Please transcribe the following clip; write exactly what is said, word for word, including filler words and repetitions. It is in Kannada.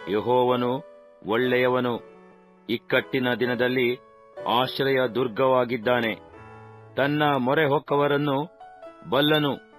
ಯೆಹೋವನು ಒಳ್ಳೆಯವನು, ಇಕ್ಕಟ್ಟಿನ ದಿನದಲ್ಲಿ ಆಶ್ರಯ ದುರ್ಗವಾಗಿದ್ದಾನೆ. ತನ್ನ ಮೊರೆ ಹೊಕ್ಕವರನ್ನು ಬಲ್ಲನು.